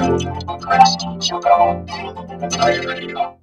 新しき社会のタイムライン